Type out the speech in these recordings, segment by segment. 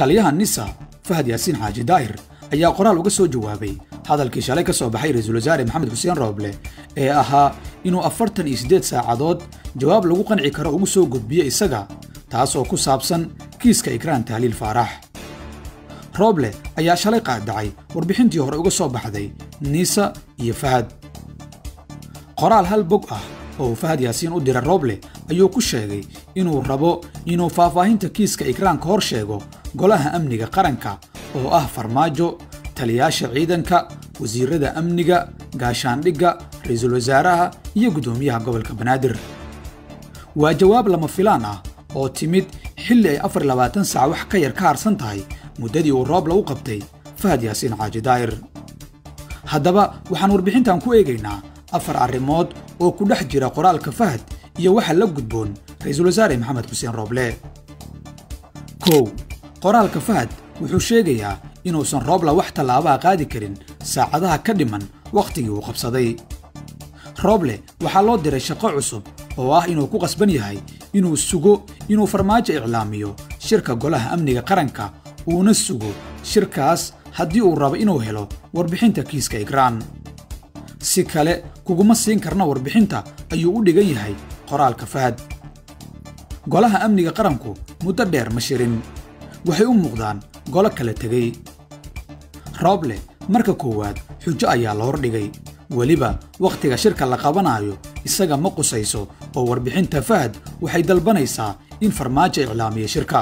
taliyaha nisa fahad yaasiin xaaji daahir ayaa qoraal uga soo jawaabay hadalkii shalay ka soo baxay ra'iisul wasaare maxamed xuseen rooble ee ahaa inuu 48 saacadood jawaab lagu qanci karo ugu soo gudbiyo isaga taas oo ku saabsan kiiska ikraan tahliil faarax. rooble ayaa shalay qaadacay warbixintii hore uga soo baxday nisa iyo fahad. qoraal hal bog ah oo fahad yaasiin u diray rooble ayuu ku sheegay inuu rabo inuu faahfaahinta kiiska ikraan ka hor sheego golaha amniga qaranka oo ah farmaajo, taliyaasha ciidanka, wasiirada amniga, gaashaandhigga, ra'iisul wasaaraha iyo gudoomiyaha gobolka Banaadir. waa jawaab lama filaan ah oo timid xilli ay 24 saac wax ka yar ka harsan tahay muddadii uu rooble u qabtay fahad yaasiin xaaji daahir. haddaba waxaan warbixintan ku eegaynaa 4 arrimood oo ku dhex jira qoraalka fahad iyo waxa la gudboon ra'iisul wasaare maxamed xuseen rooble. 1. qoraalka fahad wuxuu sheegayaa inuusan rooble wax tallaabo qaadi karin saacadaha ka dhiman waqtigii uu qabsaday. rooble waxaa loo diray shaqo cusub oo ah inuu ku qasban yahay inuu sugo inuu farmaajo iclaamiyo shirka golaha amniga qaranka uuna sugo shirkaas haddii uu rabo inuu helo warbixinta kiiska ikraan. si kale kuguma siin karna warbixinta ayuu u dhigan yahay qoraalka fahad. golaha amniga qaranku muddo dheer ma shirin, waxay u muuqdaan golo kala tegay. rooble marka koowaad xujo ayaa la hordhigay, weliba waqtiga shirka la qabanayo isaga ma qusayso oo warbixinta fahad waxay dalbanaysaa in farmaajo iclaamiyo shirka.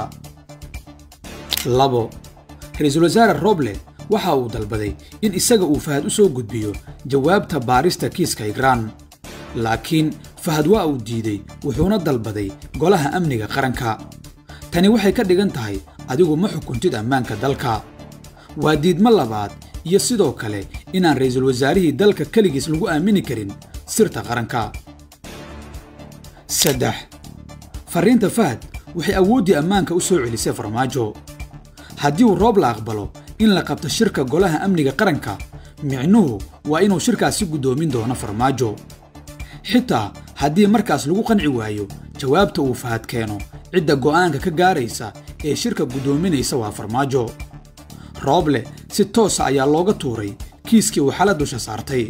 2. ra'iisul wasaare rooble waxa uu dalbaday in isaga uu fahad u soo gudbiyo jawaabta baarista kiiska ikraan, laakiin fahad waa uu diiday wuxuuna dalbaday golaha amniga qaranka. tani waxay ka dhigan tahay adigu ma xukuntid ammaanka dalka. waa diidmo labaad iyo sidoo kale inaan ra'iisul wasaarihii dalka kaligiis lagu aamini karin sirta qaranka. 3. fariinta fahad waxay awooddii ammaanka u soo celisay farmaajo. haddii uu rooble aqbalo in la qabto shirka golaha amniga qaranka, micnuhu waa inuu shirkaasi gudoomin doono farmaajo. xitaa haddii markaas lagu qanci waayo jawaabta uu fahad keeno, cidda go'aanka ka gaaraysa ee shirka gudoominaysa waa farmaajo. rooble si toosa ayaa looga tuuray kiiskii uu xala dusha saartay.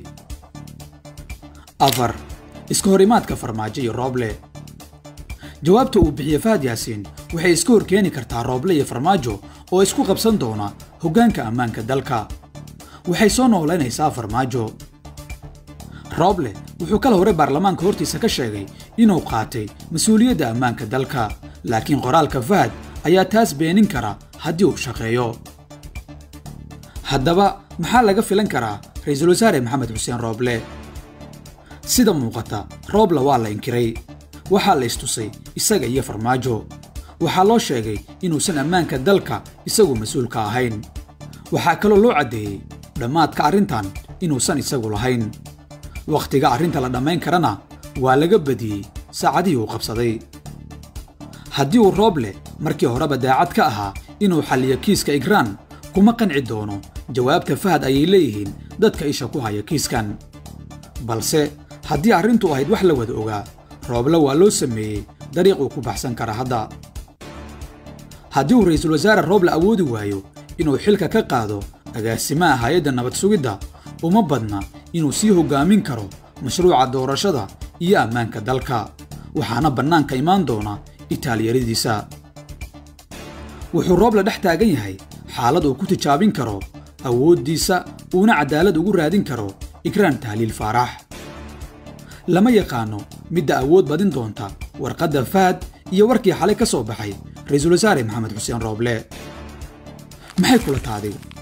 4. iska horimaadka farmaajo iyo rooble. jawaabta uu bixiyey fahad yaasiin waxay iska hor keeni kartaa rooble iyo farmaajo oo isku qabsan doona hoggaanka ammaanka dalka. waxay soo noolaynaysaa farmaajo. rooble wuxuu kala hore baarlamaanka hortiisa ka sheegay inuu qaatay mas'uuliyadda ammaanka dalka, laakiin qoraalka fahad ayaa taas beenin kara haddii uu shaqeeyo. haddaba maxaa laga filan karaa ra'iisul wasaare maxamed xuseen rooble? sida muuqata rooble waa la inkiray, waxaa la istusay isaga iyo farmaajo. waxaa loo sheegay inuusan ammaanka dalka isagu mas'uul ka ahayn. waxaa kaloo loo caddeeyey dhammaadka arrintan inuusan isagu lahayn. waqtiga arrinta la dhammayn karana waa laga badiyey saacadihii uu qabsaday. haddii uu rooble markii horeba daacad ka ahaa inuu xalliyo kiiska ikraan, kuma qanci doono jawaabta fahad ayay leeyihiin dadka isha ku haya kiiskan. balse haddii arrintu ahayd wax la wada ogaa, rooble waa loo sameeyey dariiq uu ku baxsan kara hadda. haddii uu ra'iisul wasaare rooble awoodi waayo inuu xilka ka qaado agaasimaha hay'adda nabad sugidda, uma badna inuu sii hoggaamin karo mashruuca doorashada iyo ammaanka dalka, waxaana bannaanka imaan doona itaaliyaridiisa. wuxuu rooble dhex taagan yahay xaalad uu ku tijaabin karo awooddiisa uuna cadaalad ugu raadin karo ikraan tahliil faarax. lama yaqaano midda awood badin doonta warqadda fahad iyo warkii xalay ka soo baxay ra'iisul wasaare maxamed xuseen rooble. maxay kula tahay?